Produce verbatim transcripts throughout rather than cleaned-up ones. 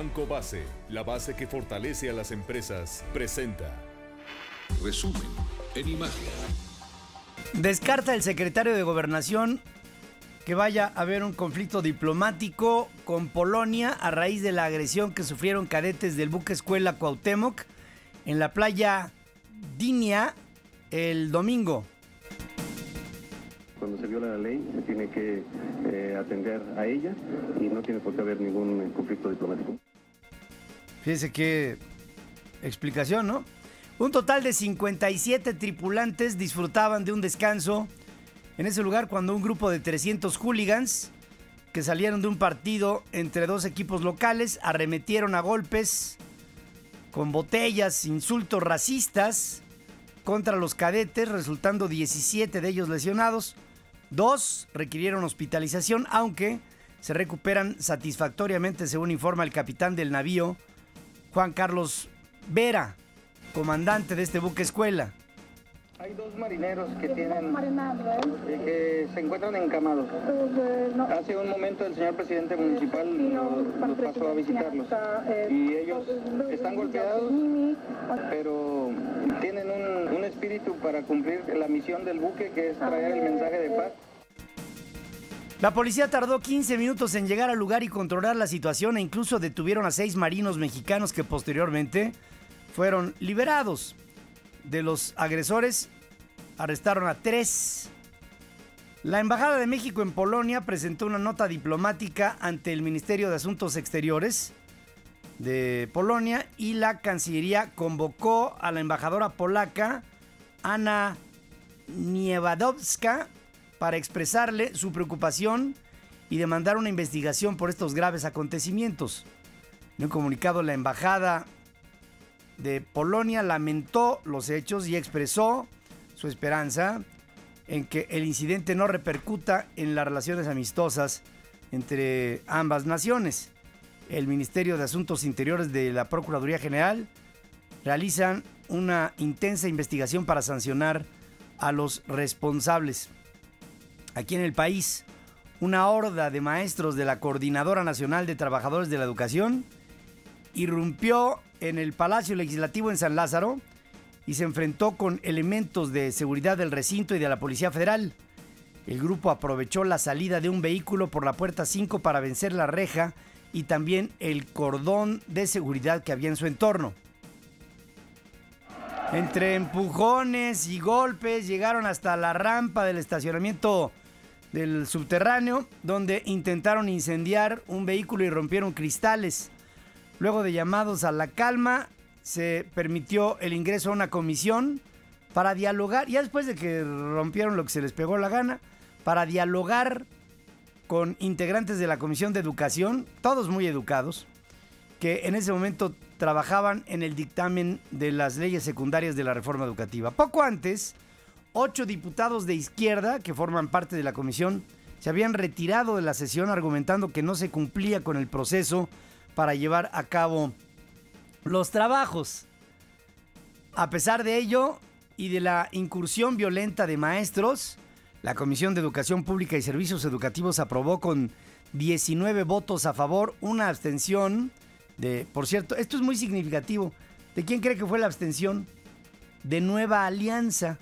Banco Base, la base que fortalece a las empresas, presenta. Resumen en imagen. Descarta el secretario de Gobernación que vaya a haber un conflicto diplomático con Polonia a raíz de la agresión que sufrieron cadetes del buque escuela Cuauhtémoc en la playa Gdynia el domingo. Cuando se viola la ley, se tiene que eh, atender a ella y no tiene por qué haber ningún eh, conflicto diplomático. Fíjese qué explicación, ¿no? Un total de cincuenta y siete tripulantes disfrutaban de un descanso en ese lugar cuando un grupo de trescientos hooligans que salieron de un partido entre dos equipos locales arremetieron a golpes con botellas, insultos racistas contra los cadetes, resultando diecisiete de ellos lesionados. Dos requirieron hospitalización, aunque se recuperan satisfactoriamente, según informa el capitán del navío, Juan Carlos Vera, comandante de este buque escuela. Hay dos marineros que tienen eh, que se encuentran encamados. Hace un momento el señor presidente municipal los, los pasó a visitarlos y ellos están golpeados, pero tienen un, un espíritu para cumplir la misión del buque, que es traer el mensaje de paz. La policía tardó quince minutos en llegar al lugar y controlar la situación, e incluso detuvieron a seis marinos mexicanos que posteriormente fueron liberados. De los agresores, arrestaron a tres. La Embajada de México en Polonia presentó una nota diplomática ante el Ministerio de Asuntos Exteriores de Polonia y la Cancillería convocó a la embajadora polaca Anna Niewadowska para expresarle su preocupación y demandar una investigación por estos graves acontecimientos. En un comunicado, la Embajada de Polonia lamentó los hechos y expresó su esperanza en que el incidente no repercuta en las relaciones amistosas entre ambas naciones. El Ministerio de Asuntos Interiores de la Procuraduría General realizan una intensa investigación para sancionar a los responsables. Aquí en el país, una horda de maestros de la Coordinadora Nacional de Trabajadores de la Educación irrumpió en el Palacio Legislativo en San Lázaro y se enfrentó con elementos de seguridad del recinto y de la Policía Federal. El grupo aprovechó la salida de un vehículo por la puerta cinco para vencer la reja y también el cordón de seguridad que había en su entorno. Entre empujones y golpes llegaron hasta la rampa del estacionamiento del subterráneo, donde intentaron incendiar un vehículo y rompieron cristales. Luego de llamados a la calma, se permitió el ingreso a una comisión para dialogar, ya después de que rompieron lo que se les pegó la gana, para dialogar con integrantes de la Comisión de Educación, todos muy educados, que en ese momento trabajaban en el dictamen de las leyes secundarias de la reforma educativa. Poco antes, ocho diputados de izquierda que forman parte de la comisión se habían retirado de la sesión argumentando que no se cumplía con el proceso para llevar a cabo los trabajos. A pesar de ello y de la incursión violenta de maestros, la Comisión de Educación Pública y Servicios Educativos aprobó con diecinueve votos a favor, una abstención de, por cierto, esto es muy significativo. ¿De quién cree que fue la abstención? De Nueva Alianza.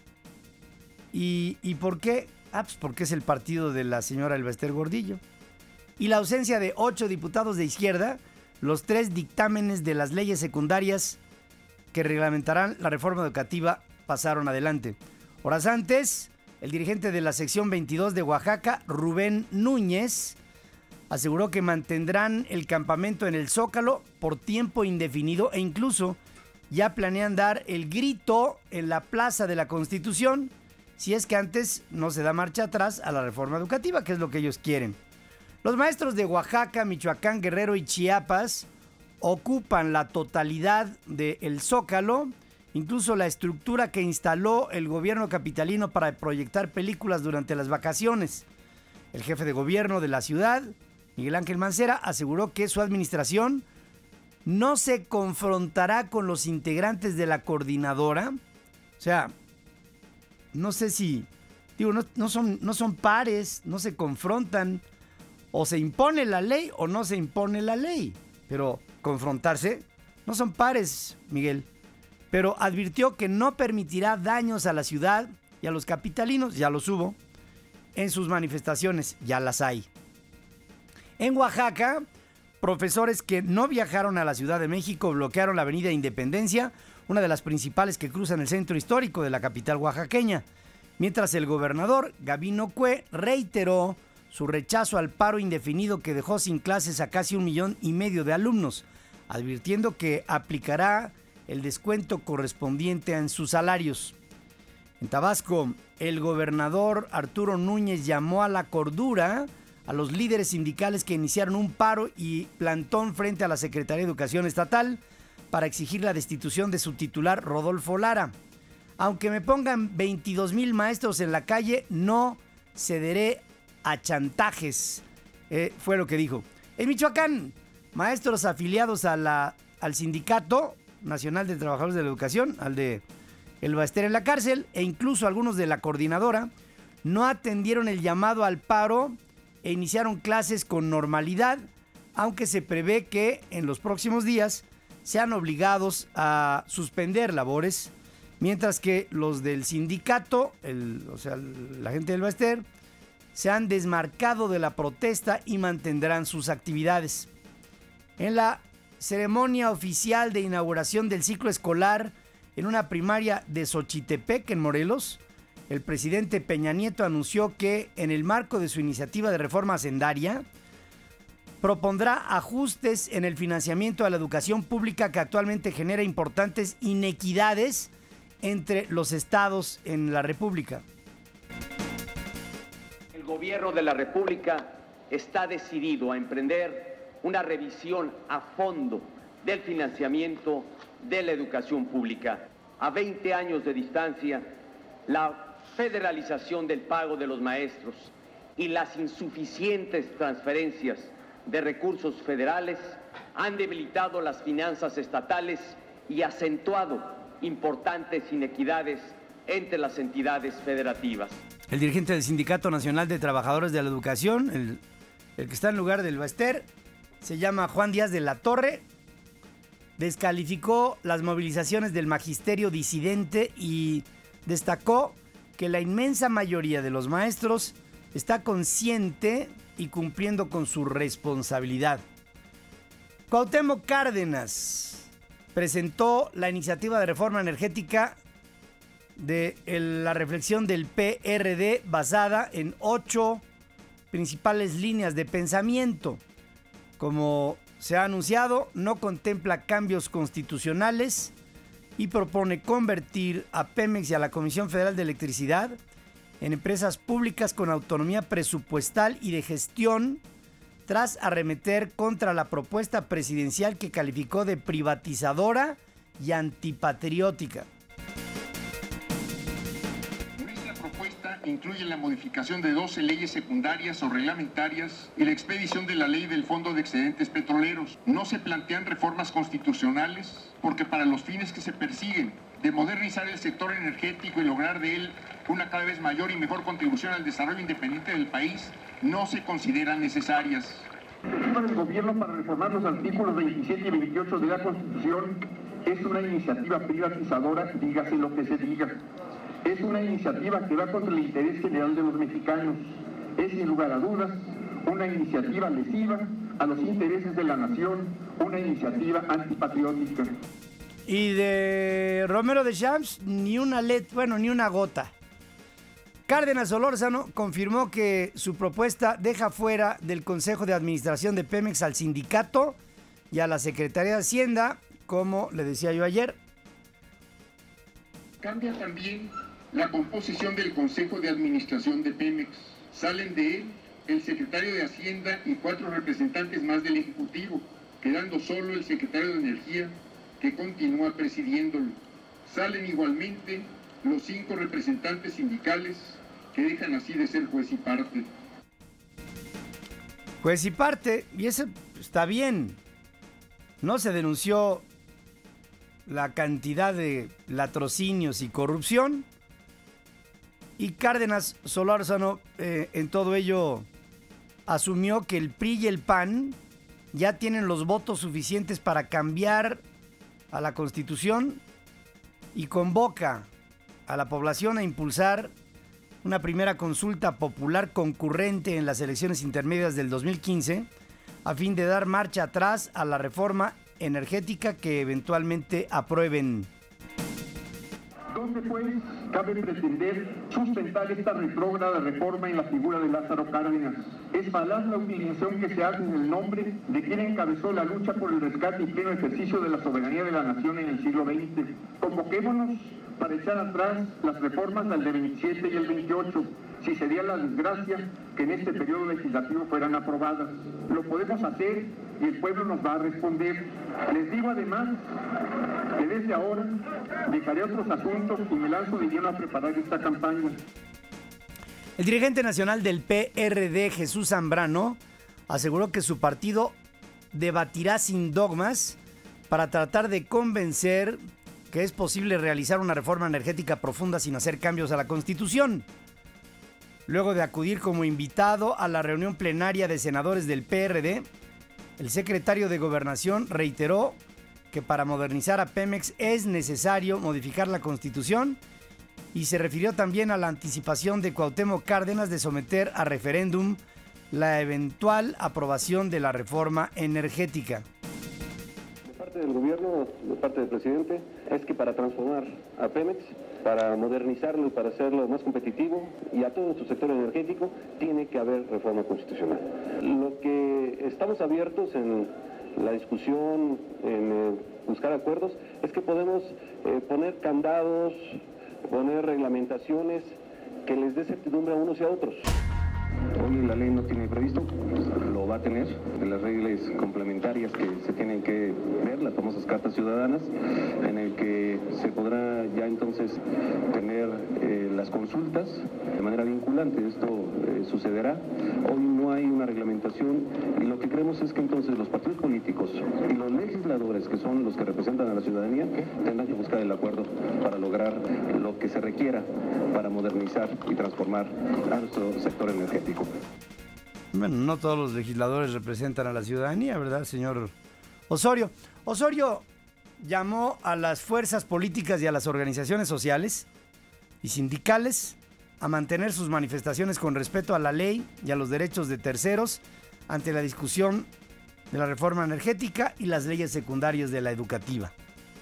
¿Y, y por qué? Ah, pues porque es el partido de la señora Elbester Gordillo. Y la ausencia de ocho diputados de izquierda. Los tres dictámenes de las leyes secundarias que reglamentarán la reforma educativa pasaron adelante. Horas antes, el dirigente de la sección veintidós de Oaxaca, Rubén Núñez, aseguró que mantendrán el campamento en el Zócalo por tiempo indefinido e incluso ya planean dar el grito en la Plaza de la Constitución si es que antes no se da marcha atrás a la reforma educativa, que es lo que ellos quieren. Los maestros de Oaxaca, Michoacán, Guerrero y Chiapas ocupan la totalidad del Zócalo, incluso la estructura que instaló el gobierno capitalino para proyectar películas durante las vacaciones. El jefe de gobierno de la ciudad, Miguel Ángel Mancera, aseguró que su administración no se confrontará con los integrantes de la coordinadora. O sea, no sé si, digo, no, no son, no son pares, no se confrontan. O se impone la ley o no se impone la ley. Pero confrontarse. No son pares, Miguel, pero advirtió que no permitirá daños a la ciudad y a los capitalinos, ya los hubo, en sus manifestaciones, ya las hay. En Oaxaca, profesores que no viajaron a la Ciudad de México bloquearon la avenida Independencia, una de las principales que cruzan el centro histórico de la capital oaxaqueña, mientras el gobernador Gabino Cue reiteró su rechazo al paro indefinido que dejó sin clases a casi un millón y medio de alumnos, advirtiendo que aplicará el descuento correspondiente en sus salarios. En Tabasco, el gobernador Arturo Núñez llamó a la cordura a los líderes sindicales que iniciaron un paro y plantón frente a la Secretaría de Educación Estatal para exigir la destitución de su titular Rodolfo Lara. Aunque me pongan veintidós mil maestros en la calle, no cederé a chantajes, eh, fue lo que dijo. En Michoacán, maestros afiliados a la, al Sindicato Nacional de Trabajadores de la Educación, al de El Baester en la cárcel, e incluso algunos de la coordinadora, no atendieron el llamado al paro e iniciaron clases con normalidad, aunque se prevé que en los próximos días sean obligados a suspender labores, mientras que los del sindicato, el, o sea, la gente del Baester, se han desmarcado de la protesta y mantendrán sus actividades. En la ceremonia oficial de inauguración del ciclo escolar en una primaria de Xochitepec, en Morelos, el presidente Peña Nieto anunció que, en el marco de su iniciativa de reforma hacendaria, propondrá ajustes en el financiamiento a la educación pública que actualmente genera importantes inequidades entre los estados en la República. El gobierno de la República está decidido a emprender una revisión a fondo del financiamiento de la educación pública. A veinte años de distancia, la federalización del pago de los maestros y las insuficientes transferencias de recursos federales han debilitado las finanzas estatales y acentuado importantes inequidades entre las entidades federativas. El dirigente del Sindicato Nacional de Trabajadores de la Educación, el, el que está en lugar del Baester, se llama Juan Díaz de la Torre, descalificó las movilizaciones del magisterio disidente y destacó que la inmensa mayoría de los maestros está consciente y cumpliendo con su responsabilidad. Cuauhtémoc Cárdenas presentó la iniciativa de reforma energética de el, la reflexión del P R D basada en ocho principales líneas de pensamiento. Como se ha anunciado, no contempla cambios constitucionales y propone convertir a Pemex y a la Comisión Federal de Electricidad en empresas públicas con autonomía presupuestal y de gestión, tras arremeter contra la propuesta presidencial que calificó de privatizadora y antipatriótica. Nuestra propuesta incluye la modificación de doce leyes secundarias o reglamentarias y la expedición de la ley del Fondo de Excedentes Petroleros. No se plantean reformas constitucionales porque para los fines que se persiguen de modernizar el sector energético y lograr de él una cada vez mayor y mejor contribución al desarrollo independiente del país, no se consideran necesarias. La iniciativa del gobierno para reformar los artículos veintisiete y veintiocho de la Constitución es una iniciativa privatizadora, dígase lo que se diga. Es una iniciativa que va contra el interés general de los mexicanos. Es, sin lugar a dudas, una iniciativa lesiva a los intereses de la nación, una iniciativa antipatriótica. Y de Romero de Champs, ni una let, bueno, ni una gota. Cárdenas Solórzano confirmó que su propuesta deja fuera del Consejo de Administración de Pemex al sindicato y a la Secretaría de Hacienda, como le decía yo ayer. Cambia también la composición del Consejo de Administración de Pemex. Salen de él el secretario de Hacienda y cuatro representantes más del Ejecutivo, quedando solo el secretario de Energía, que continúa presidiéndolo. Salen igualmente los cinco representantes sindicales que dejan así de ser juez y parte. Juez y parte, y eso está bien. No se denunció la cantidad de latrocinios y corrupción. Y Cárdenas Solórzano eh, en todo ello asumió que el P R I y el P A N ya tienen los votos suficientes para cambiar a la Constitución y convoca a la población a impulsar una primera consulta popular concurrente en las elecciones intermedias del dos mil quince a fin de dar marcha atrás a la reforma energética que eventualmente aprueben. ¿Dónde pues cabe pretender sustentar esta retrógrada reforma en la figura de Lázaro Cárdenas? Es falaz la utilización que se hace en el nombre de quien encabezó la lucha por el rescate y pleno ejercicio de la soberanía de la nación en el siglo veinte. Convoquémonos para echar atrás las reformas del de veintisiete y el veintiocho, si sería la desgracia que en este periodo legislativo fueran aprobadas. Lo podemos hacer y el pueblo nos va a responder. Les digo además que desde ahora dejaré otros asuntos y me lanzo de lleno a preparar esta campaña. El dirigente nacional del P R D, Jesús Zambrano, aseguró que su partido debatirá sin dogmas para tratar de convencer que es posible realizar una reforma energética profunda sin hacer cambios a la Constitución. Luego de acudir como invitado a la reunión plenaria de senadores del P R D, el secretario de Gobernación reiteró que para modernizar a Pemex es necesario modificar la Constitución y se refirió también a la anticipación de Cuauhtémoc Cárdenas de someter a referéndum la eventual aprobación de la reforma energética. De parte del gobierno, de parte del presidente, es que para transformar a Pemex, para modernizarlo y para hacerlo más competitivo y a todo nuestro sector energético, tiene que haber reforma constitucional. Lo que estamos abiertos en la discusión, en eh, buscar acuerdos, es que podemos eh, poner candados, poner reglamentaciones que les dé certidumbre a unos y a otros. Hoy la ley no tiene previsto, lo va a tener, de las reglas complementarias que se tienen que ver, las famosas cartas ciudadanas, en el que se podrá ya entonces tener eh, las consultas de manera vinculante. Esto eh, sucederá. Hoy no hay una reglamentación y lo que creemos es que entonces los partidos políticos y los legisladores, que son los que representan a la ciudadanía, tendrán que buscar el acuerdo para lograr lo que se requiera para modernizar y transformar a nuestro sector energético. Bueno, no todos los legisladores representan a la ciudadanía, ¿verdad, señor Osorio? Osorio llamó a las fuerzas políticas y a las organizaciones sociales y sindicales a mantener sus manifestaciones con respeto a la ley y a los derechos de terceros ante la discusión de la reforma energética y las leyes secundarias de la educativa.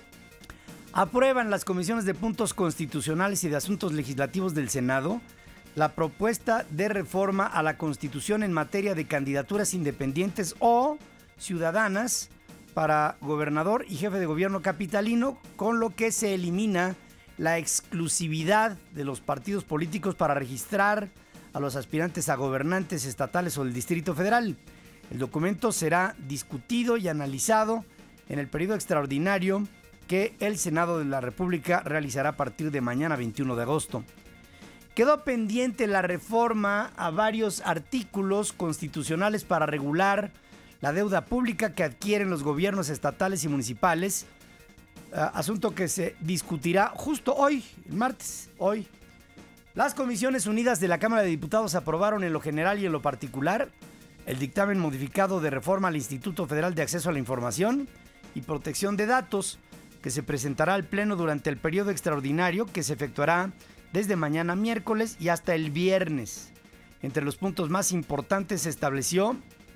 Aprueban las comisiones de puntos constitucionales y de asuntos legislativos del Senado la propuesta de reforma a la Constitución en materia de candidaturas independientes o ciudadanas para gobernador y jefe de gobierno capitalino, con lo que se elimina la exclusividad de los partidos políticos para registrar a los aspirantes a gobernantes estatales o del Distrito Federal. El documento será discutido y analizado en el periodo extraordinario que el Senado de la República realizará a partir de mañana veintiuno de agosto. Quedó pendiente la reforma a varios artículos constitucionales para regular la deuda pública que adquieren los gobiernos estatales y municipales, asunto que se discutirá justo hoy, el martes, hoy. Las Comisiones Unidas de la Cámara de Diputados aprobaron en lo general y en lo particular el dictamen modificado de reforma al Instituto Federal de Acceso a la Información y Protección de Datos, que se presentará al Pleno durante el periodo extraordinario que se efectuará desde mañana miércoles y hasta el viernes. Entre los puntos más importantes se estableció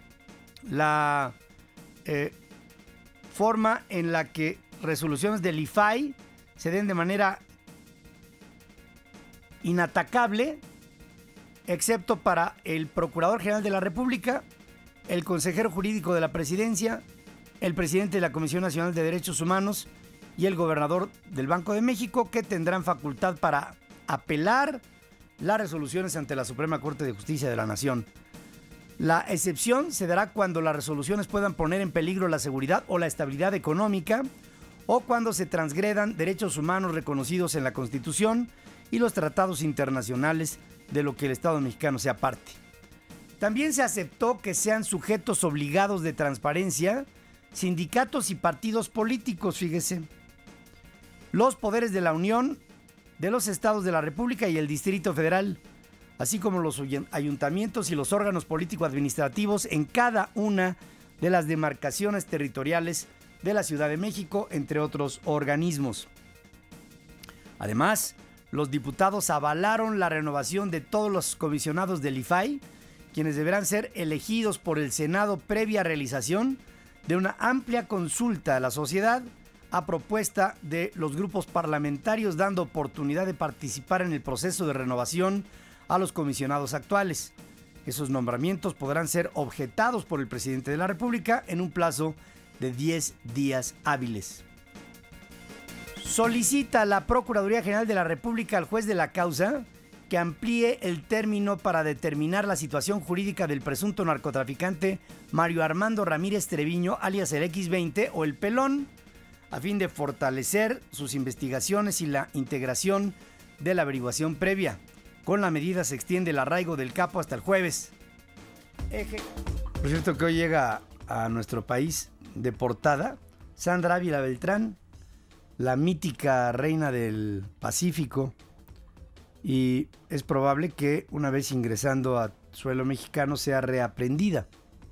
la eh, forma en la que resoluciones del I F A I se den de manera inatacable, excepto para el Procurador General de la República, el Consejero Jurídico de la Presidencia, el Presidente de la Comisión Nacional de Derechos Humanos y el Gobernador del Banco de México, que tendrán facultad para apelar las resoluciones ante la Suprema Corte de Justicia de la Nación. La excepción se dará cuando las resoluciones puedan poner en peligro la seguridad o la estabilidad económica o cuando se transgredan derechos humanos reconocidos en la Constitución y los tratados internacionales de lo que el Estado mexicano sea parte. También se aceptó que sean sujetos obligados de transparencia sindicatos y partidos políticos, fíjese, los poderes de la Unión, de los estados de la República y el Distrito Federal, así como los ayuntamientos y los órganos político-administrativos en cada una de las demarcaciones territoriales de la Ciudad de México, entre otros organismos. Además, los diputados avalaron la renovación de todos los comisionados del I F A I, quienes deberán ser elegidos por el Senado previa realización de una amplia consulta a la sociedad a propuesta de los grupos parlamentarios, dando oportunidad de participar en el proceso de renovación a los comisionados actuales. Esos nombramientos podrán ser objetados por el presidente de la República en un plazo de diez días hábiles. Solicita la Procuraduría General de la República al juez de la causa que amplíe el término para determinar la situación jurídica del presunto narcotraficante Mario Armando Ramírez Treviño, alias el equis veinte o el Pelón, a fin de fortalecer sus investigaciones y la integración de la averiguación previa. Con la medida se extiende el arraigo del capo hasta el jueves. Eje. Por cierto que hoy llega a nuestro país de portada Sandra Ávila Beltrán, la mítica reina del Pacífico, y es probable que una vez ingresando a suelo mexicano sea reaprendida.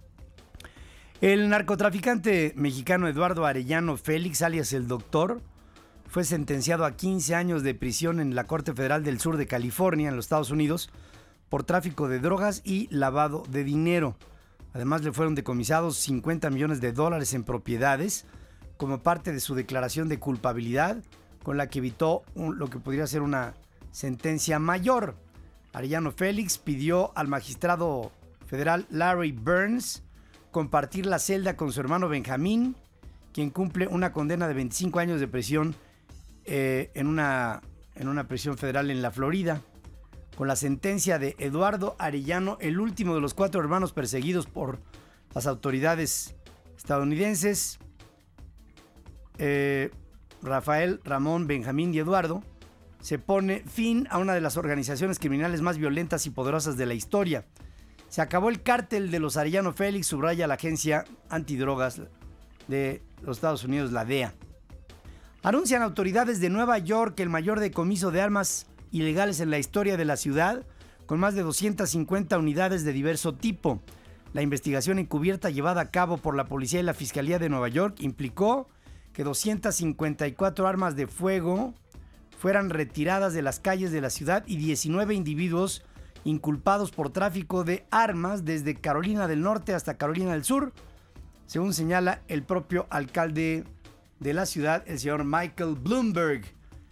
El narcotraficante mexicano Eduardo Arellano Félix, alias el Doctor, fue sentenciado a quince años de prisión en la Corte Federal del Sur de California, en los Estados Unidos, por tráfico de drogas y lavado de dinero. Además, le fueron decomisados cincuenta millones de dólares en propiedades como parte de su declaración de culpabilidad, con la que evitó un, lo que podría ser una sentencia mayor. Arellano Félix pidió al magistrado federal Larry Burns compartir la celda con su hermano Benjamín, quien cumple una condena de veinticinco años de prisión eh, en, una, en una prisión federal en la Florida. Con la sentencia de Eduardo Arellano, el último de los cuatro hermanos perseguidos por las autoridades estadounidenses, eh, Rafael, Ramón, Benjamín y Eduardo, se pone fin a una de las organizaciones criminales más violentas y poderosas de la historia. Se acabó el cártel de los Arellano Félix, subraya la agencia antidrogas de los Estados Unidos, la D E A. Anuncian autoridades de Nueva York el mayor decomiso de armas ilegales en la historia de la ciudad, con más de doscientas cincuenta unidades de diverso tipo. La investigación encubierta llevada a cabo por la policía y la Fiscalía de Nueva York implicó que doscientas cincuenta y cuatro armas de fuego fueran retiradas de las calles de la ciudad y diecinueve individuos inculpados por tráfico de armas desde Carolina del Norte hasta Carolina del Sur, según señala el propio alcalde de la ciudad, el señor Michael Bloomberg,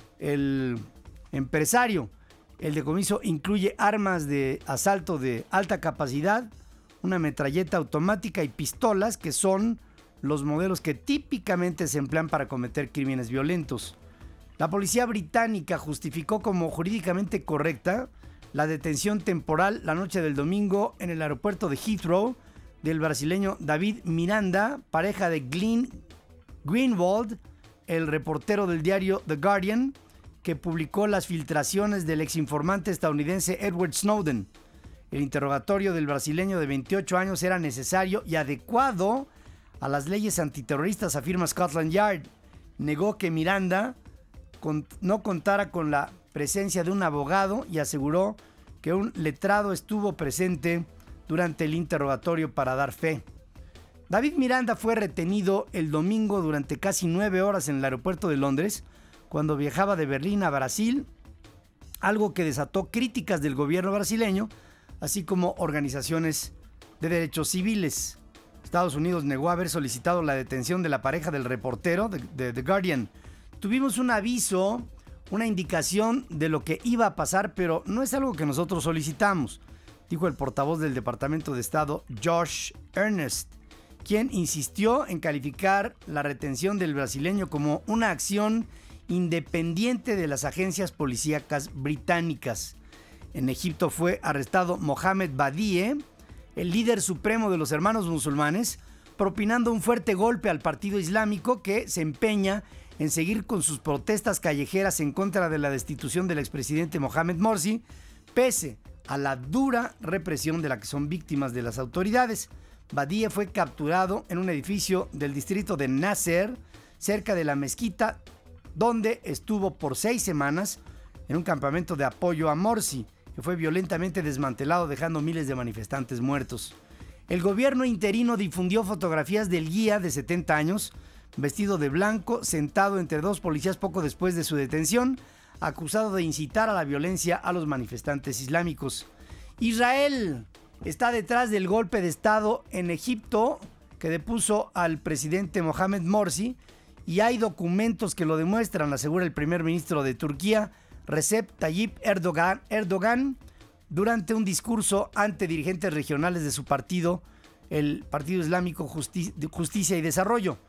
el empresario. El decomiso incluye armas de asalto de alta capacidad, una metralleta automática y pistolas, que son los modelos que típicamente se emplean para cometer crímenes violentos. La policía británica justificó como jurídicamente correcta la detención temporal la noche del domingo en el aeropuerto de Heathrow del brasileño David Miranda, pareja de Glenn Greenwald, el reportero del diario The Guardian, que publicó las filtraciones del exinformante estadounidense Edward Snowden. El interrogatorio del brasileño de veintiocho años era necesario y adecuado a las leyes antiterroristas, afirma Scotland Yard. Negó que Miranda con, no contara con la presencia de un abogado y aseguró que un letrado estuvo presente durante el interrogatorio para dar fe. David Miranda fue retenido el domingo durante casi nueve horas en el aeropuerto de Londres cuando viajaba de Berlín a Brasil, algo que desató críticas del gobierno brasileño, así como organizaciones de derechos civiles. Estados Unidos negó haber solicitado la detención de la pareja del reportero de, de The Guardian. Tuvimos un aviso, una indicación de lo que iba a pasar, pero no es algo que nosotros solicitamos, dijo el portavoz del Departamento de Estado, Josh Earnest, quien insistió en calificar la retención del brasileño como una acción independiente de las agencias policíacas británicas. En Egipto fue arrestado Mohamed Badie, el líder supremo de los hermanos musulmanes, propinando un fuerte golpe al partido islámico que se empeña en seguir con sus protestas callejeras en contra de la destitución del expresidente Mohamed Morsi, pese a la dura represión de la que son víctimas de las autoridades. Badie fue capturado en un edificio del distrito de Nasser, cerca de la mezquita, donde estuvo por seis semanas en un campamento de apoyo a Morsi, que fue violentamente desmantelado, dejando miles de manifestantes muertos. El gobierno interino difundió fotografías del guía de setenta años, vestido de blanco, sentado entre dos policías poco después de su detención, acusado de incitar a la violencia a los manifestantes islámicos. Israel está detrás del golpe de estado en Egipto que depuso al presidente Mohamed Morsi, y hay documentos que lo demuestran, asegura el primer ministro de Turquía, Recep Tayyip Erdogan, Erdogan, durante un discurso ante dirigentes regionales de su partido, el Partido Islámico Justi- Justicia y Desarrollo.